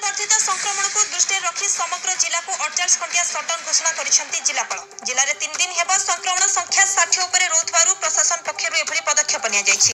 वर्धित संक्रमण को दृष्टि रखी समग्र जिला को 48 घंटिया सटडाउन घोषणा करिसेंती जिलापाल। जिले में 3 दिन हेबा संक्रमण संख्या 60 उपरे रोथवारु प्रशासन पक्षरु एभली पदक्षेप निया जायछि।